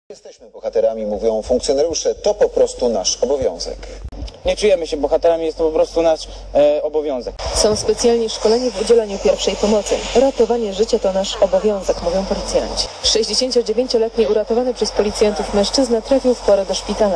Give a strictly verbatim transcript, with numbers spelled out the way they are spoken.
Jesteśmy bohaterami, mówią funkcjonariusze, to po prostu nasz obowiązek. Nie czujemy się bohaterami, jest to po prostu nasz e, obowiązek. Są specjalnie szkoleni w udzielaniu pierwszej pomocy. Ratowanie życia to nasz obowiązek, mówią policjanci. sześćdziesięciodziewięcioletni uratowany przez policjantów mężczyzna trafił w porę do szpitala.